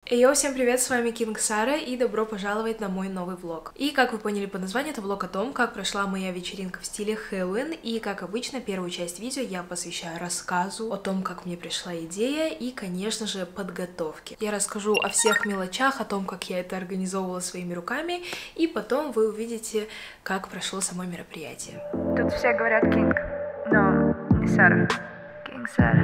Йоу, всем привет, с вами Кинг Сара и добро пожаловать на мой новый влог. И как вы поняли по названию, это влог о том, как прошла моя вечеринка в стиле Хэллоуин. И как обычно, первую часть видео я посвящаю рассказу о том, как мне пришла идея и, конечно же, подготовке. Я расскажу о всех мелочах, о том, как я это организовывала своими руками, и потом вы увидите, как прошло само мероприятие. Тут все говорят Кинг, но не Сара. Кинг Сара.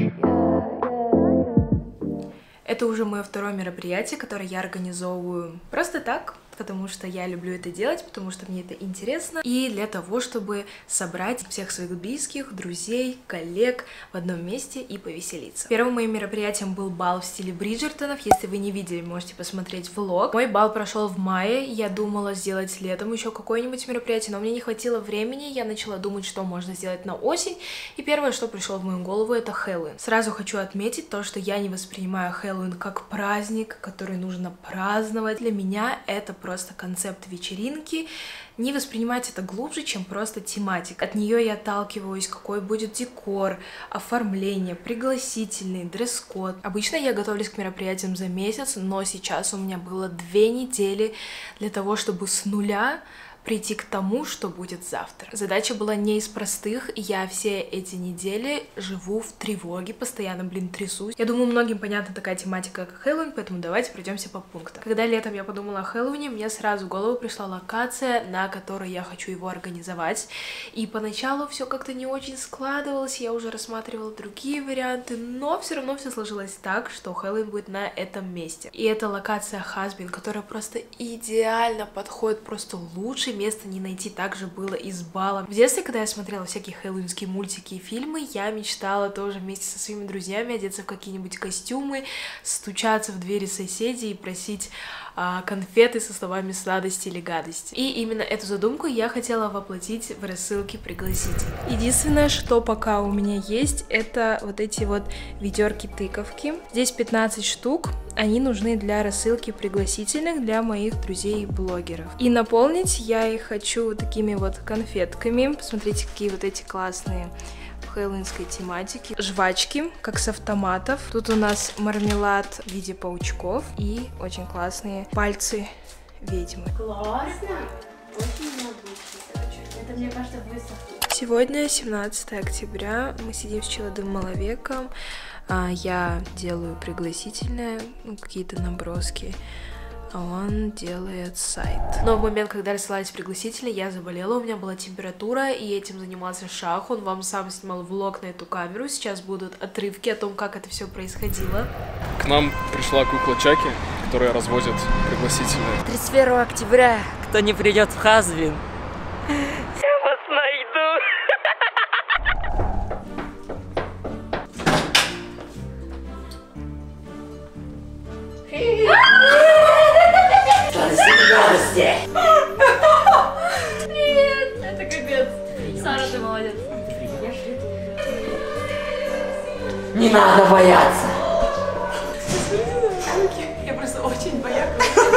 Это уже мое второе мероприятие, которое я организовываю просто так, потому что я люблю это делать, потому что мне это интересно, и для того, чтобы собрать всех своих близких, друзей, коллег в одном месте и повеселиться. Первым моим мероприятием был бал в стиле Бриджертонов. Если вы не видели, можете посмотреть влог. Мой бал прошел в мае, я думала сделать летом еще какое-нибудь мероприятие, но мне не хватило времени, я начала думать, что можно сделать на осень, и первое, что пришло в мою голову, это Хэллоуин. Сразу хочу отметить то, что я не воспринимаю Хэллоуин как праздник, который нужно праздновать. Для меня это просто концепт вечеринки. Не воспринимать это глубже, чем просто тематика. От нее я отталкиваюсь, какой будет декор, оформление, пригласительный, дресс-код. Обычно я готовлюсь к мероприятиям за месяц, но сейчас у меня было 2 недели для того, чтобы с нуля прийти к тому, что будет завтра. Задача была не из простых, и я все эти недели живу в тревоге, постоянно, трясусь. Я думаю, многим понятна такая тематика, как Хэллоуин, поэтому давайте пройдемся по пунктам. Когда летом я подумала о Хэллоуине, мне сразу в голову пришла локация, на которой я хочу его организовать. И поначалу все как-то не очень складывалось, я уже рассматривала другие варианты, но все равно все сложилось так, что Хэллоуин будет на этом месте. И это локация Хазбин, которая просто идеально подходит, просто лучше места не найти. Также было и с балом. В детстве, когда я смотрела всякие хэллоуинские мультики и фильмы, я мечтала тоже вместе со своими друзьями одеться в какие-нибудь костюмы, стучаться в двери соседей и просить конфеты со словами сладости или гадости. И именно эту задумку я хотела воплотить в рассылке пригласителей. Единственное, что пока у меня есть, это вот эти вот ведерки-тыковки. Здесь 15 штук. Они нужны для рассылки пригласительных для моих друзей и блогеров. И наполнить я их хочу вот такими вот конфетками. Посмотрите, какие вот эти классные хэллоуинской тематики. Жвачки, как с автоматов. Тут у нас мармелад в виде паучков и очень классные пальцы ведьмы. Классно! Очень необычно. Это, мне кажется, выставка. Сегодня 17 октября. Мы сидим с Челодым Маловеком. Я делаю пригласительное, какие-то наброски, а он делает сайт. Но в момент, когда рассылались пригласители, я заболела, у меня была температура, и этим занимался Шах. Он вам сам снимал влог на эту камеру. Сейчас будут отрывки о том, как это все происходило. К нам пришла кукла Чаки, которая разводит пригласительные. 31 октября, кто не придет в Хазбин, я вас найду. Привет! Это капец. Сара, ты молодец. Не надо бояться. Я просто очень боялась.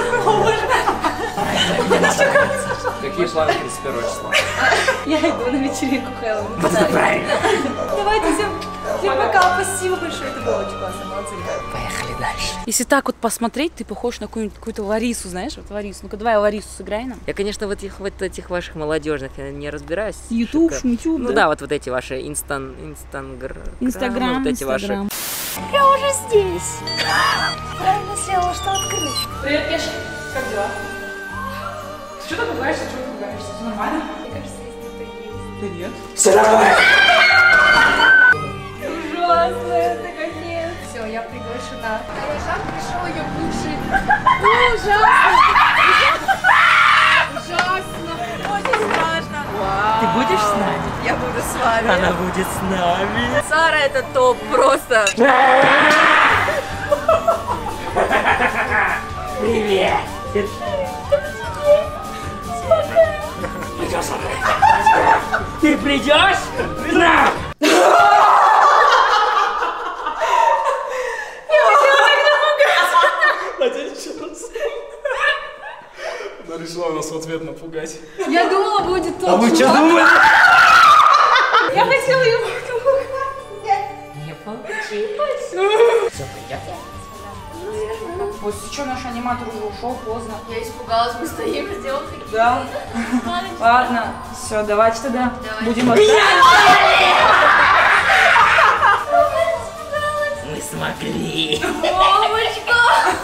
Какие планы 31 числа? Я иду на вечеринку Хэллоуин. Вот это правильно. Давайте всем пока. Спасибо большое. Это было очень классно. Молодцы, ребята. Поехали дальше. Если так вот посмотреть, ты похож на какую-то Ларису, знаешь? Вот Ларису. Ну-ка, давай Ларису сыграй нам. Я, конечно, в этих ваших молодежных не разбираюсь. Ютуб, шмютюб, Ну да, вот эти ваши инстаграм, Инстаграм, вот эти ваши. Я уже здесь. Правильно сделала, что открыть. Привет, Кеша. Как дела? Ты что ты пугаешься? Чего ты пугаешься? Все нормально? Мне кажется, здесь кто-то есть. Да нет. Все нормально. Ужасно, это конец. Все, я приглашена. Шах пришел ее кушать. Ужасно. Ужасно. Очень страшно. Ты будешь с нами? Я буду с вами. Она будет с нами. Сара, это топ просто. Привет. Придешь со мной? Ты придешь? На! Надеюсь, еще раз. Она решила нас в ответ напугать. Я думала, будет топ. А вы что думали? Я хотела его напугать. Не получилось. Все, пойдем. После что наш аниматор уже ушел поздно. Я испугалась, мы стоим, сделал такие. Да? Ладно, все, давайте тогда будем Мы смогли. Мамочка!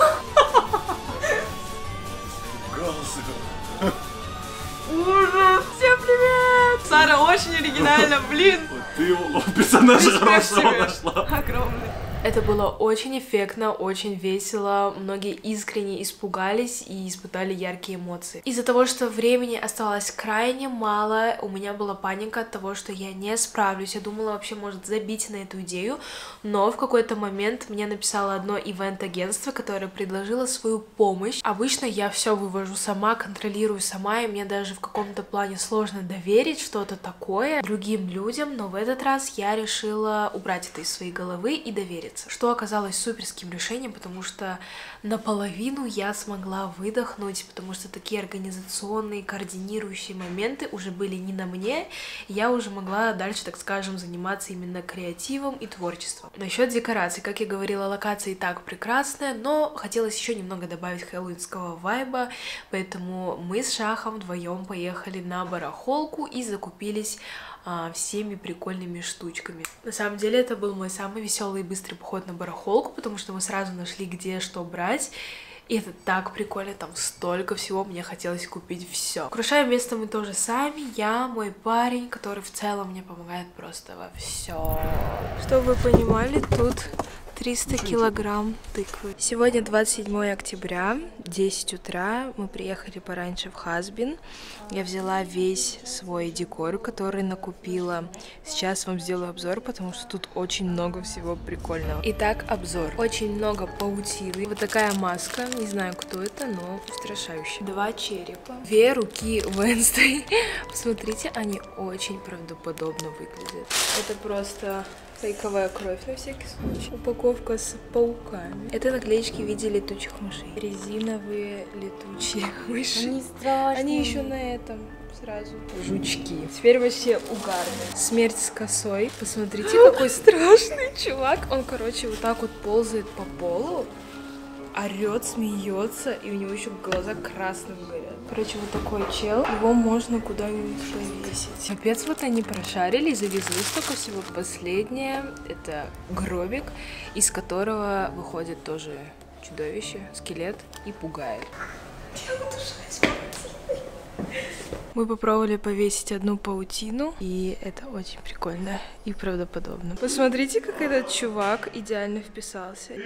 Всем привет! Сара очень оригинально, блин! Ты персонажа хорошего нашла. Огромный. Это было очень эффектно, очень весело. Многие искренне испугались и испытали яркие эмоции. Из-за того, что времени оставалось крайне мало, у меня была паника от того, что я не справлюсь. Я думала вообще, может, забить на эту идею, но в какой-то момент мне написало одно ивент-агентство, которое предложило свою помощь. Обычно я все вывожу сама, контролирую сама, и мне даже в каком-то плане сложно доверить что-то такое другим людям, но в этот раз я решила убрать это из своей головы и довериться. Что оказалось суперским решением, потому что наполовину я смогла выдохнуть, потому что такие организационные, координирующие моменты уже были не на мне, я уже могла дальше, так скажем, заниматься именно креативом и творчеством. Насчет декораций, как я говорила, локация и так прекрасная, но хотелось еще немного добавить хэллоуинского вайба, поэтому мы с Шахом вдвоем поехали на барахолку и закупились всеми прикольными штучками. На самом деле это был мой самый веселый и быстрый поход на барахолку, потому что мы сразу нашли, где что брать. И это так прикольно, там столько всего, мне хотелось купить все. Украшаем место мы тоже сами, я, мой парень, который в целом мне помогает просто во все. Чтобы вы понимали, тут 300 килограмм тыквы. Сегодня 27 октября, 10 утра, мы приехали пораньше в Хазбин. Я взяла весь свой декор, который накупила. Сейчас вам сделаю обзор, потому что тут очень много всего прикольного. Итак, обзор. Очень много паутины. Вот такая маска, не знаю, кто это, но устрашающая. 2 черепа. 2 руки Венсдей. Посмотрите, они очень правдоподобно выглядят. Это просто фейковая кровь на всякий случай. Упаковка с пауками. Это наклеечки в виде летучих мышей. Резиновые летучие мыши. Они страшные. Они еще на этом сразу. Жучки. Теперь вообще угарно. Смерть с косой. Посмотрите, какой страшный чувак. Он, короче, вот так вот ползает по полу, орет, смеется, и у него еще глаза красным горят. Короче, вот такой чел, его можно куда-нибудь повесить. Капец, вот они прошарили и завезли столько всего. Последнее — это гробик, из которого выходит тоже чудовище, скелет, и пугает. Мы попробовали повесить одну паутину, и это очень прикольно и правдоподобно. Посмотрите, как этот чувак идеально вписался.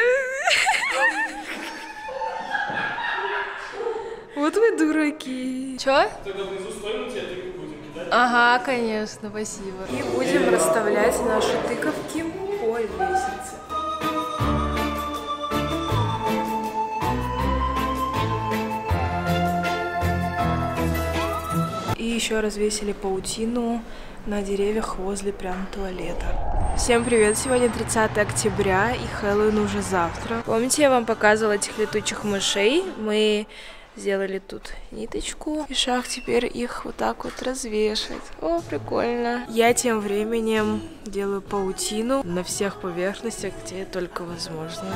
Вот вы дураки. Чё? Тогда внизу стоим, тебе тыкву будем кидать. Ага, конечно, спасибо. И будем расставлять наши тыковки по лестнице. И еще развесили паутину на деревьях возле прям туалета. Всем привет! Сегодня 30 октября и Хэллоуин уже завтра. Помните, я вам показывала этих летучих мышей? Мы сделали тут ниточку, и Шах теперь их вот так вот развешивает. О, прикольно. Я тем временем делаю паутину на всех поверхностях, где только возможно.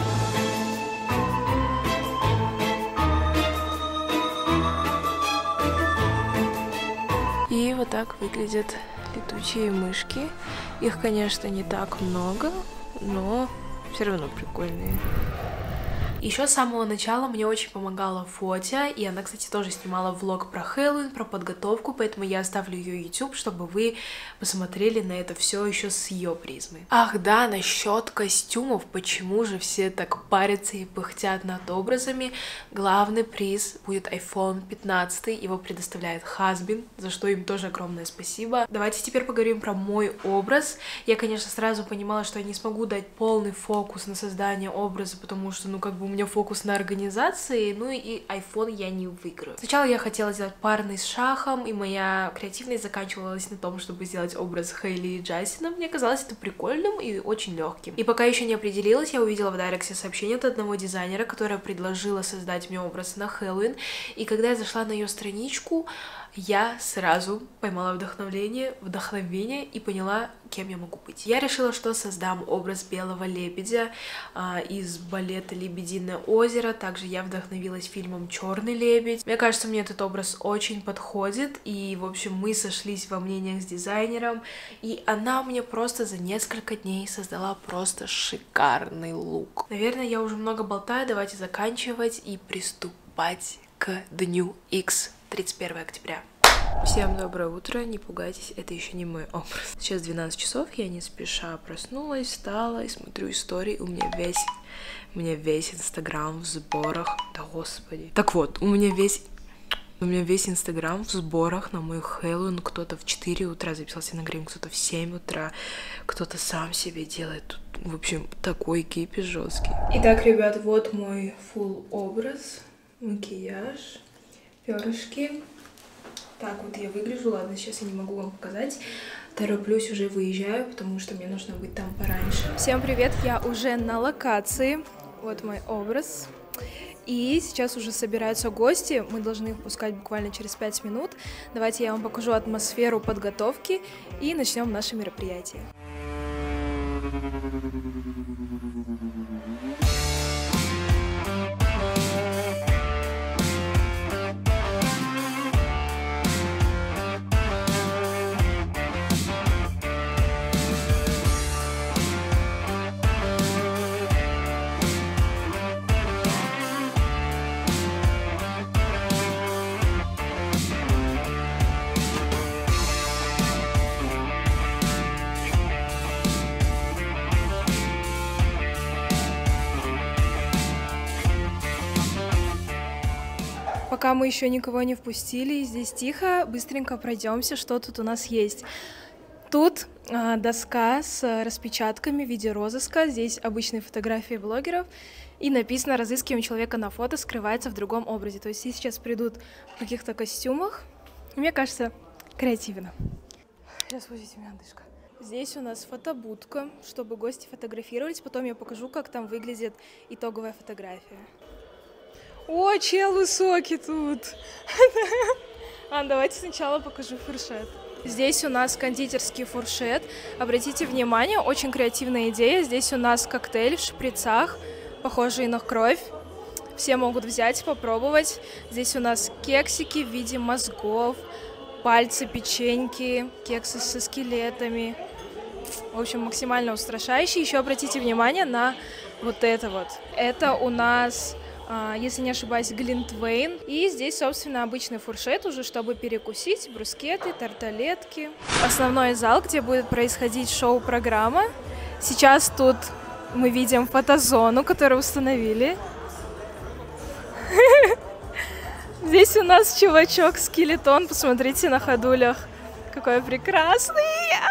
И вот так выглядят летучие мышки. Их, конечно, не так много, но все равно прикольные. Еще с самого начала мне очень помогала Фотя, и она, кстати, тоже снимала влог про Хэллоуин, про подготовку, поэтому я оставлю ее YouTube, чтобы вы посмотрели на это все еще с ее призмы. Ах да, насчет костюмов, почему же все так парятся и пыхтят над образами? Главный приз будет iPhone 15, его предоставляет Хазбин, за что им тоже огромное спасибо. Давайте теперь поговорим про мой образ. Я, конечно, сразу понимала, что я не смогу дать полный фокус на создание образа, потому что, ну, как бы у меня фокус на организации, ну и iPhone я не выиграю. Сначала я хотела сделать парный с Шахом, и моя креативность заканчивалась на том, чтобы сделать образ Хейли и Джастина. Мне казалось это прикольным и очень легким. И пока еще не определилась, я увидела в Дайрексе сообщение от одного дизайнера, которая предложила создать мне образ на Хэллоуин. И когда я зашла на ее страничку, я сразу поймала вдохновение и поняла, кем я могу быть. Я решила, что создам образ белого лебедя из балета «Лебединое озеро». Также я вдохновилась фильмом «Черный лебедь». Мне кажется, мне этот образ очень подходит, и, в общем, мы сошлись во мнениях с дизайнером, и она мне просто за несколько дней создала просто шикарный лук. Наверное, я уже много болтаю, давайте заканчивать и приступать к дню X, 31 октября. Всем доброе утро, не пугайтесь, это еще не мой образ. Сейчас 12 часов, я не спеша проснулась, встала и смотрю истории, у меня весь Инстаграм в сборах, да господи. Так вот, у меня весь Инстаграм в сборах на мой Хэллоуин. Кто-то в 4 утра записался на грим, кто-то в 7 утра, кто-то сам себе делает. Тут, в общем, такой кипиш жесткий. Итак, ребят, вот мой фулл образ, макияж, перышки. Так вот я выгляжу, ладно, сейчас я не могу вам показать. Тороплюсь, уже выезжаю, потому что мне нужно быть там пораньше. Всем привет, я уже на локации. Вот мой образ. И сейчас уже собираются гости, мы должны их пускать буквально через 5 минут. Давайте я вам покажу атмосферу подготовки и начнем наше мероприятие. Пока мы еще никого не впустили, здесь тихо, быстренько пройдемся, что тут у нас есть. Тут доска с распечатками в виде розыска, здесь обычные фотографии блогеров, и написано «Разыскиваем человека на фото, скрывается в другом образе». То есть сейчас придут в каких-то костюмах, мне кажется, креативно. Сейчас возьмите меня дышка. Здесь у нас фотобудка, чтобы гости фотографировались, потом я покажу, как там выглядит итоговая фотография. О, чел высокий тут. Давайте сначала покажу фуршет. Здесь у нас кондитерский фуршет. Обратите внимание, очень креативная идея. Здесь у нас коктейль в шприцах, похожий на кровь. Все могут взять, попробовать. Здесь у нас кексики в виде мозгов, пальцы, печеньки, кексы со скелетами. В общем, максимально устрашающе. Еще обратите внимание на вот это вот. Это у нас, если не ошибаюсь, глинтвейн. И здесь, собственно, обычный фуршет уже, чтобы перекусить, брускеты, тарталетки. Основной зал, где будет происходить шоу-программа. Сейчас тут мы видим фотозону, которую установили. Здесь у нас чувачок-скелетон, посмотрите на ходулях. Какой прекрасный!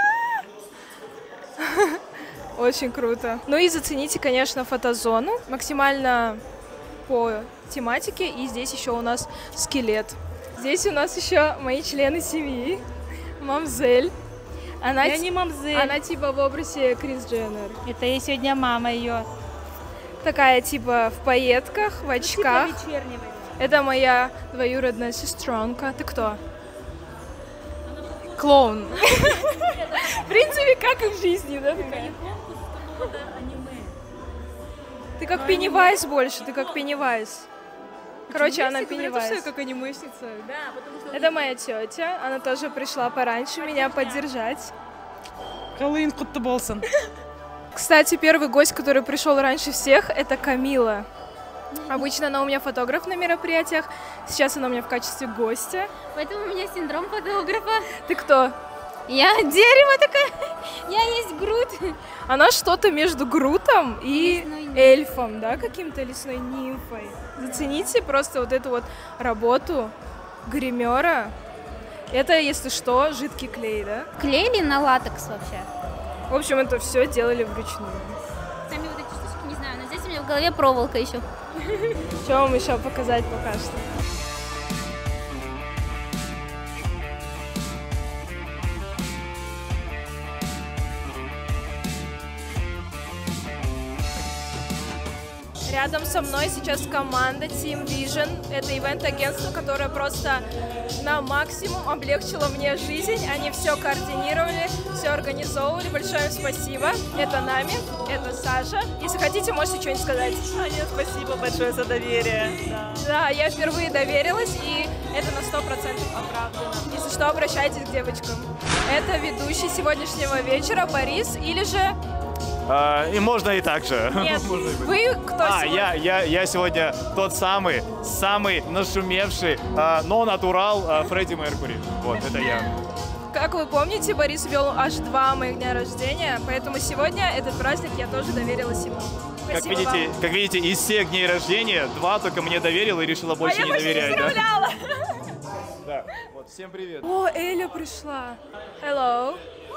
Очень круто. Ну и зацените, конечно, фотозону. Максимально по тематике. И здесь еще у нас скелет. Здесь у нас еще мои члены семьи. Мамзель. Я не мамзель. Она типа в образе Крис Дженнер. Это я сегодня мама ее. Такая типа в пайетках, в очках. Типа вечернего. Это моя двоюродная сестренка. Ты кто? Клоун. В принципе, как и в жизни, да? Ты как Пеннивайз больше, ты как Пеннивайз. Короче, она Пеннивайз. Как анимешница. Да, потому что... Это моя тетя, она тоже пришла пораньше меня поддержать. Хэллоуин кутты болсын. Кстати, первый гость, который пришел раньше всех, это Камила. Обычно она у меня фотограф на мероприятиях, сейчас она у меня в качестве гостя. Поэтому у меня синдром фотографа. Ты кто? Я дерево такая. Я есть Грут. Она что-то между Грутом и Лесной эльфом, да, каким-то лесной нимфой. Зацените просто вот эту вот работу гримера. Это, если что, жидкий клей, да? Клеили на латекс вообще. В общем, это все делали вручную. Сами вот эти штучки не знаю, но здесь у меня в голове проволока еще. Что вам еще показать пока что? Рядом со мной сейчас команда Team Vision. Это ивент-агентство, которое просто на максимум облегчило мне жизнь. Они все координировали, все организовывали. Большое им спасибо. Это Нами, это Саша. Если хотите, можете что-нибудь сказать. Аня, спасибо большое за доверие. Да, я впервые доверилась, и это на 100% оправдано. Если что, обращайтесь к девочкам. Это ведущий сегодняшнего вечера Борис, или же... И можно и так же. Нет, вы кто сегодня? Я сегодня тот самый нашумевший, но натурал Фредди Меркьюри. Вот, это я. Как вы помните, Борис вел аж 2 моих дня рождения, поэтому сегодня этот праздник я тоже доверилась ему. Как Спасибо видите, из всех дней рождения 2 только мне доверил и решила больше не доверять. Да? Да. Вот, всем привет. О, Эля пришла. Hello.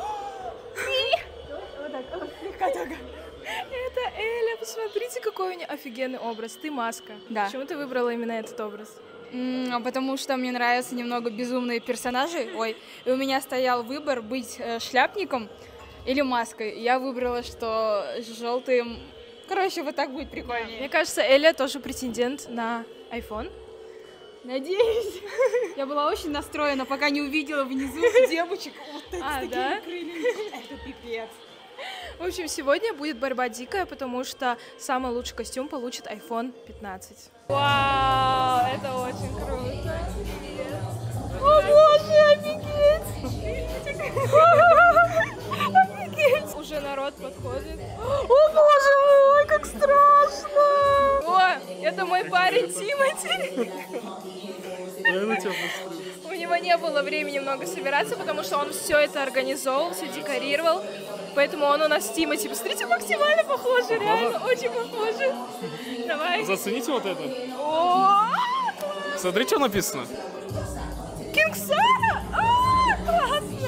Это Эля, посмотрите, какой у нее офигенный образ. Ты маска. Да. Почему ты выбрала именно этот образ? Потому что мне нравятся немного безумные персонажи. Ой, и у меня стоял выбор быть шляпником или маской. Я выбрала, что желтым. Короче, вот так будет прикольнее. Мне кажется, Эля тоже претендент на iPhone. Надеюсь. Я была очень настроена, пока не увидела внизу девочек вот с такими крыльями. Это пипец. В общем, сегодня будет борьба дикая, потому что самый лучший костюм получит iPhone 15. Вау, это очень круто. О боже, офигеть! Офигеть! Уже народ подходит. О боже мой, как страшно! О, это мой парень Тимати. У него не было времени много собираться, потому что он все это организовал, все декорировал. Поэтому он у нас Тимати. Посмотрите, максимально похоже, реально, очень похоже. Давай. Зацените вот это. О, Смотри, что написано. Кинг Сара! Классно!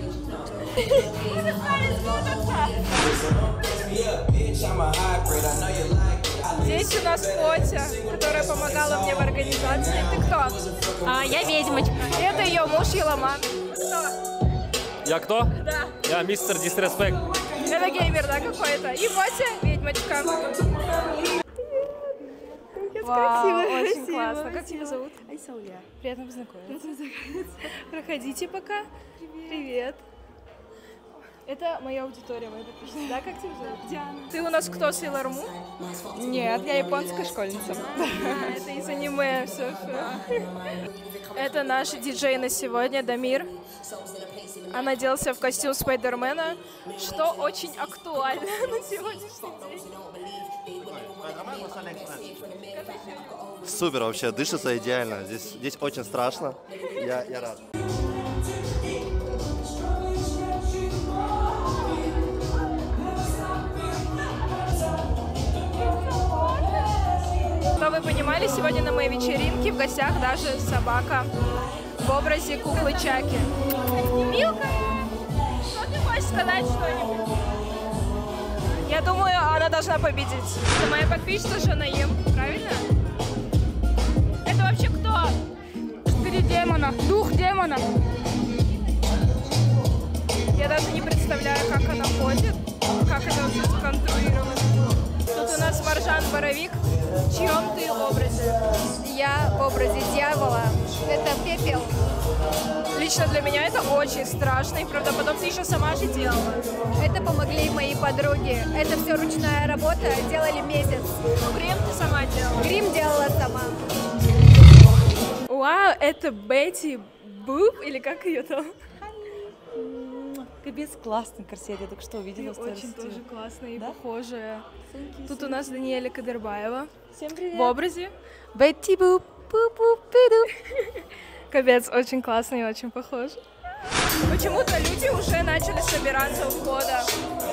Здесь у нас Котя, которая помогала мне в организации. Ты кто? Я ведьмочка. Это ее муж Еламан. Кто? Я кто? Да. Я мистер Дисреспект. Это геймер, да, какой-то. И Котя, ведьмочка. Вау, Очень классно. Как тебя зовут? Айсауля. Приятно познакомиться. Проходите пока. Привет. Это моя аудитория, моя подписчица. Да, как тебя зовут? Диана. Ты у нас кто, Сейлор Мун? Нет, я японская школьница. Это из аниме все. Это наш диджей на сегодня, Дамир. Он оделся в костюм Спайдермена, что очень актуально на сегодняшний день. Супер, вообще, дышится идеально. Здесь очень страшно. Я рад. Чтобы вы понимали, сегодня на моей вечеринке в гостях даже собака в образе куклы Чаки. Милка, что ты хочешь сказать что-нибудь? Я думаю, она должна победить. Это моя подписчица Жанаим, правильно? Это вообще кто? 4 демона, дух демона. Я даже не представляю, как она ходит, как это все сконструировано. Тут у нас Маржан Боровик. В чьем ты образе? Я в образе дьявола. Это пепел. Лично для меня это очень страшно, и правда потом ты еще сама же делала. Это помогли мои подруги. Это все ручная работа, делали месяц. Ну, грим ты сама делала. Грим делала сама. Вау, это Бетти Буп, или как ее там? Капец, классный корсет, я только что увидела. Очень тоже классная и Да? похожая. Тут у нас Даниэля Кадырбаева. Всем привет. В образе Бетти Буп. Капец, очень классно и очень похож. Почему-то люди уже начали собираться у входа.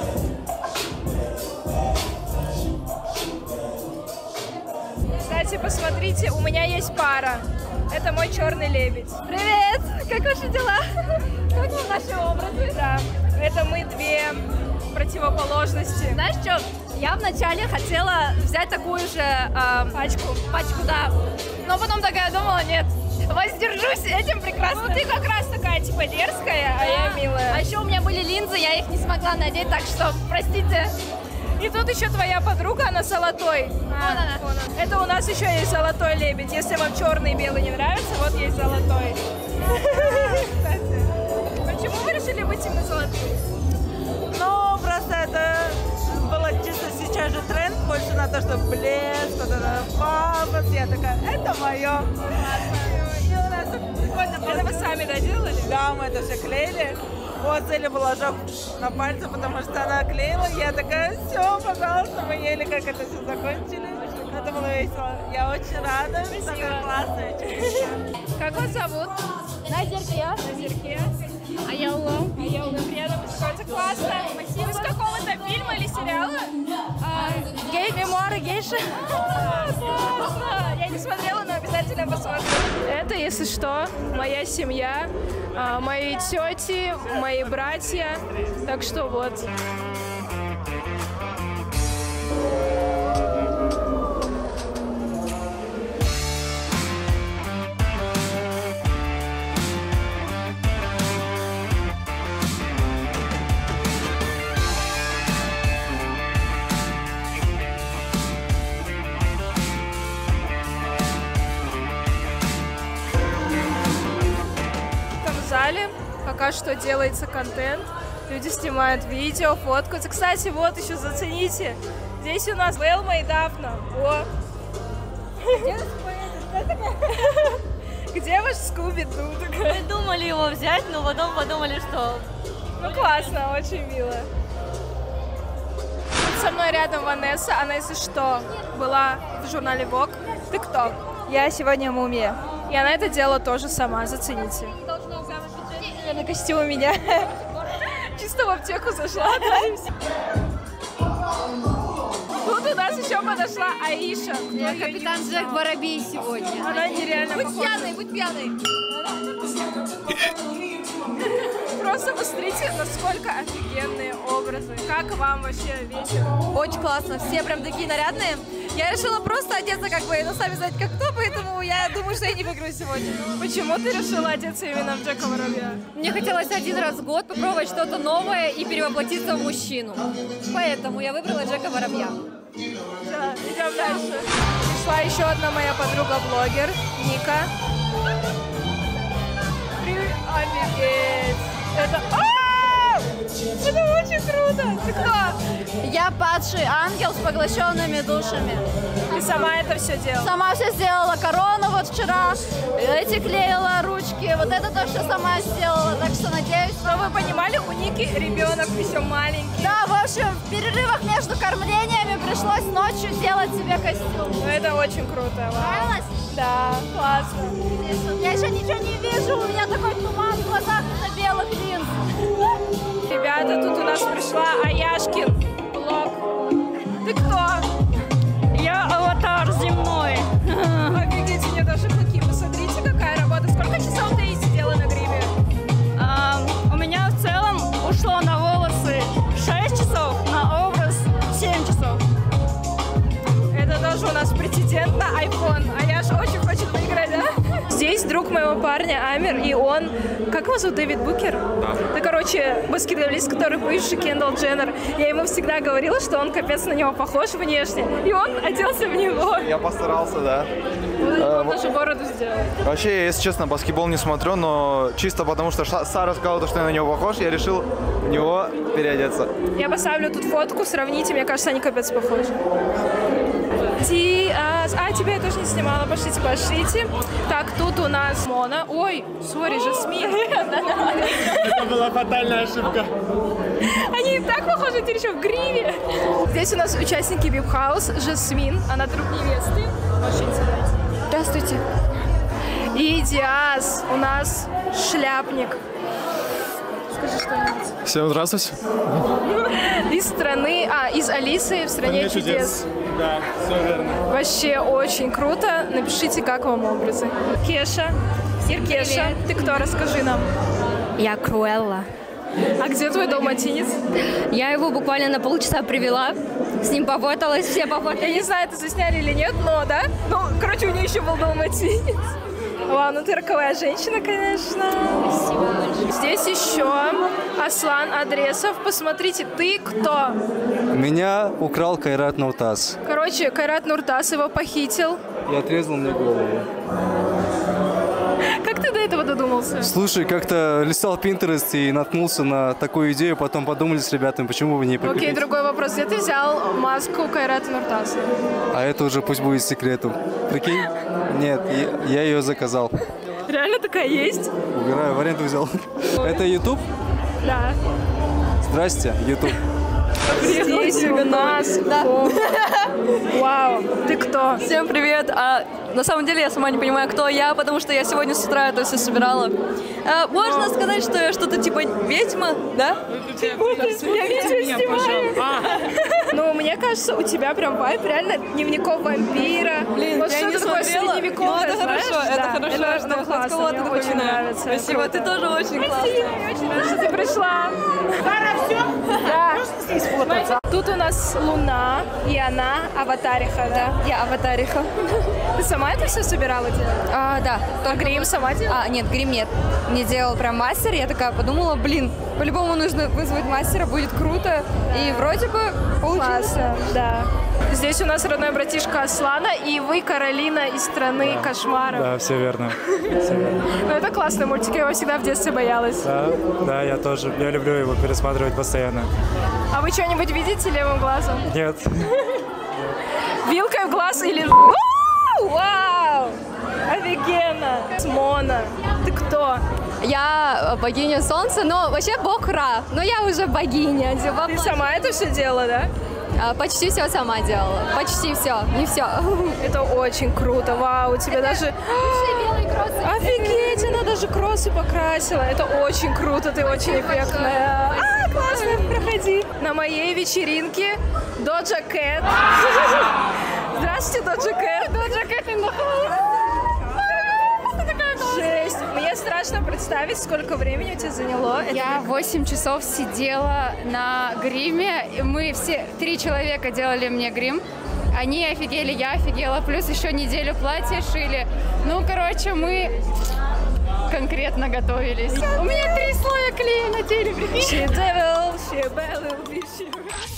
Кстати, посмотрите, у меня есть пара. Это мой черный лебедь. Привет! Как ваши дела? Как вам наши образы? Да, это мы две противоположности. Знаешь что? Я вначале хотела взять такую же пачку, да. Но потом такая думала, нет, воздержусь, этим прекрасно. Ну ты как раз такая типа дерзкая, а я милая. А еще у меня были линзы, я их не смогла надеть, так что простите. И тут еще твоя подруга, она золотой. Вон она. Это у нас еще есть золотой лебедь. Если вам черный и белый не нравится, вот есть золотой. Кстати, почему вы решили быть именно золотым? Ну, просто это было чисто сейчас же тренд, больше на то, что блеск, вот это пафос. Я такая, это мое. И у нас прикольно. Это вы сами доделали? Да, мы это все клеили. Вот, Целя положила на пальцы, потому что она клеила. Я такая, все, пожалуйста, мы еле как это все закончили. Это было весело. Я очень рада. Такая классная девочка. Как вас зовут? Назерке. Назерке. А я Улам. Приятно познакомиться. Классно. Спасибо. Вы с какого-то фильма или сериала? Гей, мемуары гейши. Классно. Я не смотрела, но обязательно посмотрю. Это, если что, моя семья, мои тети, мои братья. Так что вот. В зале пока что делается контент, люди снимают видео, фоткаются. Кстати, вот еще зацените, здесь у нас Велма и Дафна. О! Где ваш Скуби-Ду? Мы думали его взять, но потом подумали, что... Ну классно, очень мило. Тут со мной рядом Ванесса, она, если что, была в журнале Vogue. Ты кто? Я сегодня мумия. И она это делала тоже сама, зацените. На костюм у меня. Чисто в аптеку зашла. Тут у нас еще подошла Аиша. Я капитан Джек Воробей сегодня. Она нереально похожа. Будь пьяный. Просто посмотрите, насколько офигенные образы. Как вам вообще вечер? Очень классно. Все прям такие нарядные. Я решила просто одеться как бы, ну сами знаете как кто, поэтому я думаю, что я не выиграю сегодня. Почему ты решила одеться именно в Джека Воробья? Мне хотелось один раз в год попробовать что-то новое и перевоплотиться в мужчину. Поэтому я выбрала Джека Воробья. Да, идем дальше. Пришла еще одна моя подруга-блогер, Ника. Офигеть! Это... Это очень круто! Ты кто? Я падший ангел с поглощенными душами. Ты сама это все делала? Сама все сделала. Корону вот вчера, эти клеила ручки. Вот это то, что сама сделала. Так что надеюсь... Но вы понимали, у Ники ребенок еще маленький. Да, в общем, в перерывах между кормлениями пришлось ночью делать себе костюм. Ну, это очень круто. Нравилось? Да, классно. Я еще ничего не вижу, у меня такой туман в глазах из-за белых линз. Ребята, тут у нас пришла Аяшкин блог. Ты кто? Я аватар земной. Офигеть, у нее даже клыки. Посмотрите, какая работа. Сколько часов ты сидела на гриме? У меня в целом ушло на волосы 6 часов, на образ 7 часов. Это тоже у нас претендент на iPhone. Аяш очень хочет выиграть, да? Здесь друг моего парня Амир, и он... Как его зовут? Дэвид Букер? Да. Это, короче, баскетболист, который бывший Кендалл Дженнер. Я ему всегда говорила, что он капец на него похож внешне. И он оделся в него. Я постарался, да. Он даже бороду сделал. Вообще, если честно, баскетбол не смотрю, но чисто потому, что Сара сказала, что я на него похож, я решил в него переодеться. Я поставлю тут фотку, сравните, мне кажется, они капец похожи. Тебя я тоже не снимала. Пошлите, пошлите. Так, тут у нас Мона. Ой, сори, Жасмин. Это была фатальная ошибка. Они и так похожи, теперь еще в гриве. Здесь у нас участники Вип Хаус. Жасмин, она друг невесты. Машинцы, здравствуйте. И Диас, у нас шляпник. Скажи что-нибудь. Всем здравствуйте. Из страны, из Алисы в «Стране чудес». Да, все верно. Вообще очень круто. Напишите, как вам образы. Кеша, Иркеша, ты кто? Расскажи нам. Я Круэлла. А где твой далматинец? Я его буквально на полчаса привела. С ним пофоталась, все пофотались. Я не знаю, это засняли или нет, но да. Ну, короче, у нее еще был далматинец. Вау, ну ты роковая женщина, конечно. Спасибо большое. Здесь еще Аслан Адресов. Посмотрите, ты кто? Меня украл Кайрат Нуртас. Короче, Кайрат Нуртас его похитил. И отрезал мне голову. Как ты до этого додумался? Слушай, как-то листал Pinterest и наткнулся на такую идею, потом подумали с ребятами, почему бы не попилить. Окей, другой вопрос. Где ты взял маску Кайрата Нуртаса? А это уже пусть будет секретом. Прикинь? Нет, я ее заказал. Реально такая есть? Угораю, в аренду взял. Это YouTube? Да. Здрасте, YouTube. Здесь у нас. Да. Вау, ты кто? Всем привет. На самом деле я сама не понимаю, кто я, потому что я сегодня с утра это все собирала. Можно сказать, что я что-то типа ведьма, да? Я видео снимаю. Ну, мне кажется, у тебя прям вайб реально дневников вампира. Блин, вот я не смотрела. Ну, это хорошо, это хорошо, что хоть кого-то очень нравится. Спасибо, ты тоже очень классная. Я очень рада, что ты пришла. Да. Тут у нас Луна, и она аватариха, да? Я аватариха. Ты сама это все собирала делать? Да. А грим сама делала? Нет, грим нет. Мне делал прям мастер, я такая подумала, блин, по-любому нужно вызвать мастера, будет круто. И вроде бы получилось. Классно, да. Здесь у нас родной братишка Аслана, и вы Каролина из страны кошмаров. Да, все верно. Ну это классный мультик, я его всегда в детстве боялась. Да, я тоже. Я люблю его пересматривать постоянно. А вы что-нибудь видите левым глазом? Нет. Вилкой в глаз или... Вау! Офигенно! Мона, ты кто? Я богиня солнца, но вообще бог Ра, но я уже богиня. Ты сама это все делала, да? Почти все сама делала. Почти все, не все. Это очень круто. Вау, у тебя даже... Офигеть, она даже кроссы покрасила. Это очень круто, ты очень эффектная. Классно, проходи. На моей вечеринке Доджа Кэт. Здравствуйте, Доджа Кэт. Доджа Кэт in the house. Жесть. Мне страшно представить, сколько времени у тебя заняло. Я 8 часов сидела на гриме. Мы все 3 человека делали мне грим. Они офигели, я офигела. Плюс еще неделю платье шили. Ну, короче, мы конкретно готовились. У меня 3 слоя клея на теле, прикинь. She devil, she devil, she...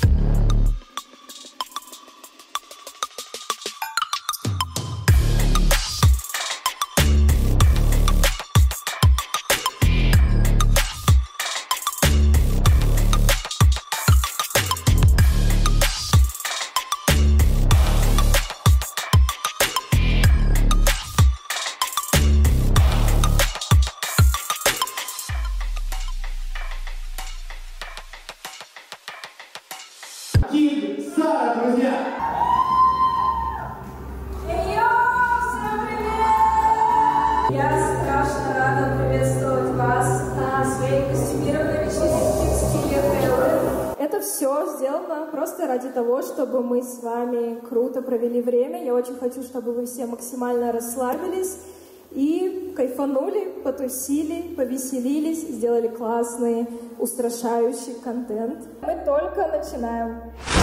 Просто ради того, чтобы мы с вами круто провели время. Я очень хочу, чтобы вы все максимально расслабились и кайфанули, потусили, повеселились, сделали классный, устрашающий контент. Мы только начинаем.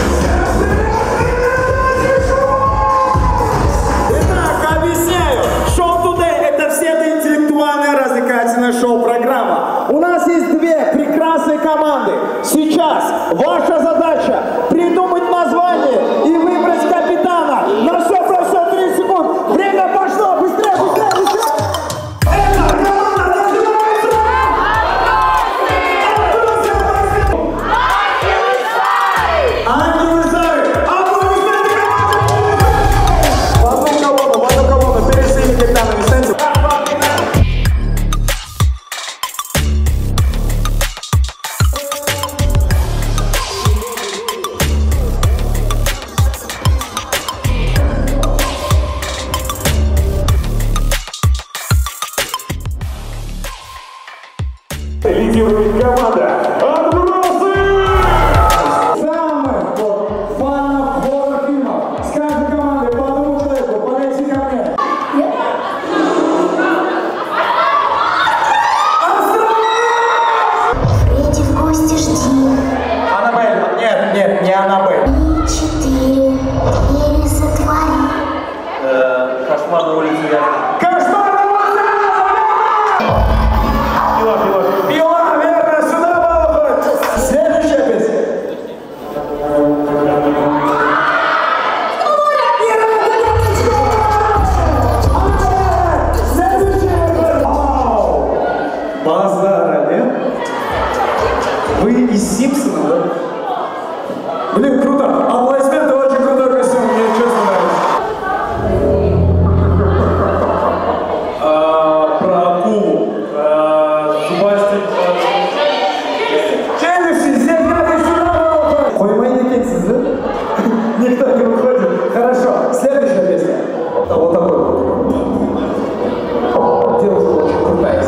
Итак, объясняю. Шоу Today — это псевдоинтеллектуальная развлекательная шоу-программа. У нас есть 2 прекрасные команды. Сейчас ваша задача придумать название и выбрать капитана. На все про все 3 секунд. Время пошло. Быстрее, быстрее, быстрее. Это команда называется... Ангелы Зары. В одну колонну, перед своими капитанами станьте. Лидирует команда «Отбросы». Самых фанов хоррор-фильмов с каждой командой по одному человеку. Подойти ко мне. Иди в гости, жди. Аннабель, нет, не Аннабель. 4 двери затвори. Кошмар на улице Вязов. Кошмар на улице Вязов! Пила, верно, сюда баловать! Следующая песня. Вот такой вот. Девушка очень крутая.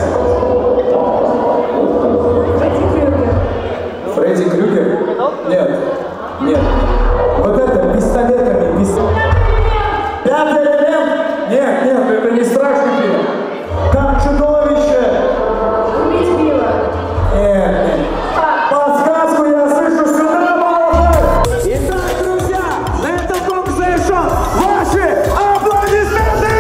Фредди Крюгер? Нет. Нет. Вот это пистолетами. Пятый элемент? Нет, это не страшный фильм. Как чудовище. Убить Билла. Нет. Подсказку я слышу сюда, молодой. Итак, друзья, на этом конкурс завершен. Ваши аплодисменты!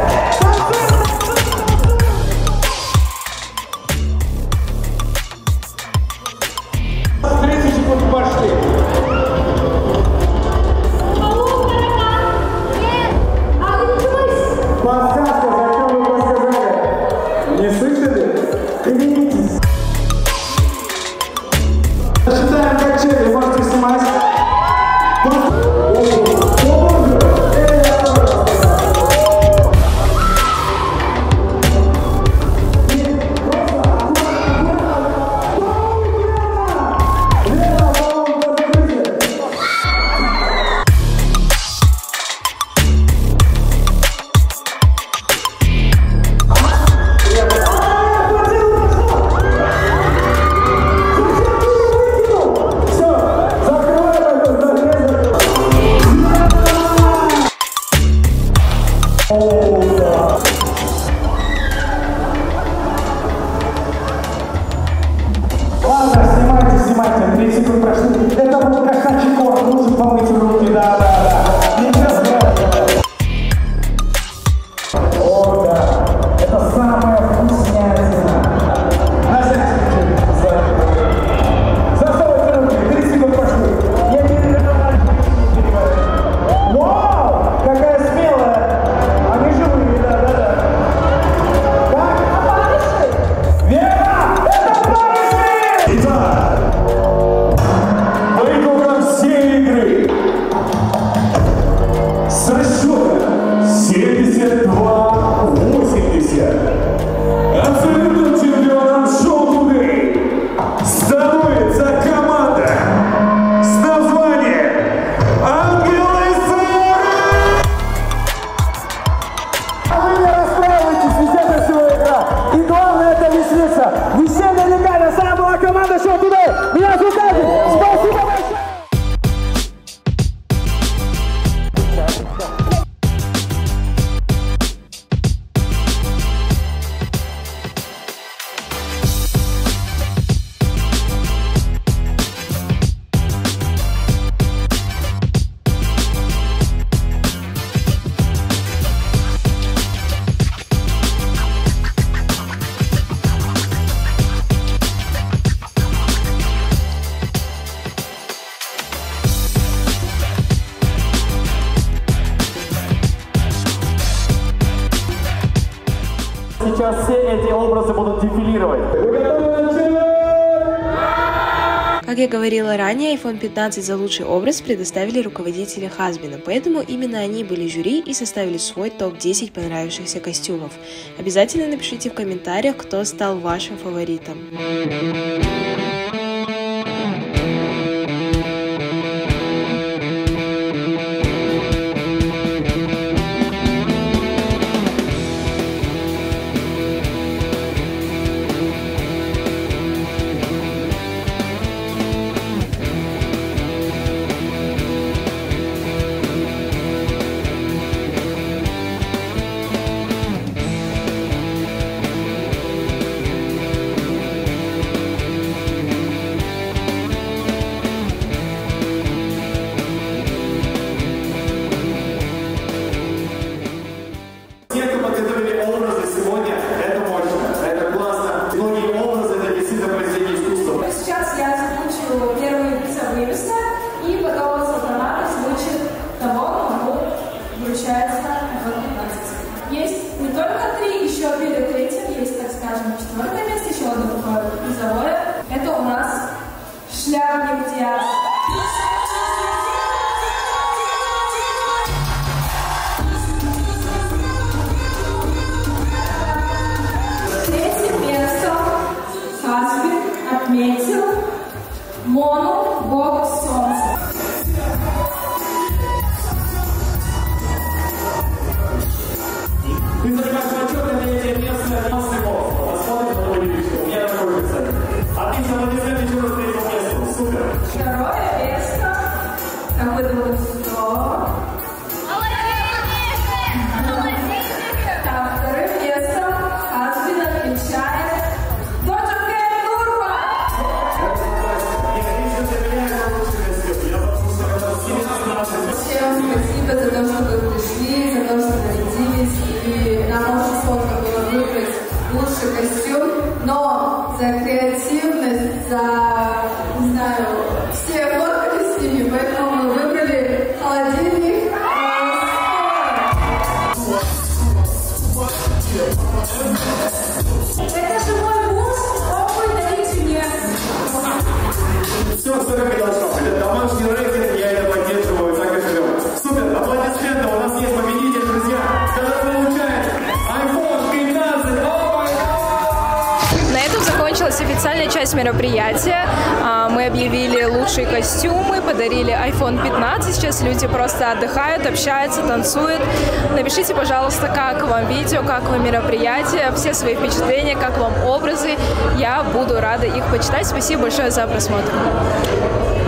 30 секунд пошли. Подсказка, зачем вы подсказали? Не слышали? Приведитесь. Считаем качели, можете снимать. Ладно, снимайте, 3 секунды прошли. Это был кошачий корм, нужно помыть руки, да. Ничего страшного. О, да, это самая вкуснятина. Засовывайте руки, 3 секунды прошли. Я не перебиваю. Вау, какая смелая. Они живые, да. Так? Верно! Это барыши! Итак, по итогам всей игры с расчетом 72-80 абсолютным чемпионом шоу Today становится команда с названием «Ангелы Сцены». Вы не расстраивайтесь, везде красивая игра. И главное это веселиться. Веселье легально, самая была команда шоу Today. Меня зовут Адик. Спасибо большое. Сейчас все эти образы будут дефилировать. Как я говорила ранее, iPhone 15 за лучший образ предоставили руководители Хазбина, поэтому именно они были жюри и составили свой топ-10 понравившихся костюмов. Обязательно напишите в комментариях, кто стал вашим фаворитом. Это же мой муж, попробуй дарите мне. Все, как и должно быть. Это домашний рейтинг, я это поддерживаю, так и живем. Супер, аплодисменты, у нас есть победитель, друзья, который получает iPhone 15. На этом закончилась официальная часть мероприятия. Мы объявили лучшие костюмы, подарили iPhone 15. Сейчас люди просто отдыхают, общаются, танцуют. Напишите, пожалуйста, как вам видео, как вам мероприятие, все свои впечатления, как вам образы. Я буду рада их почитать. Спасибо большое за просмотр.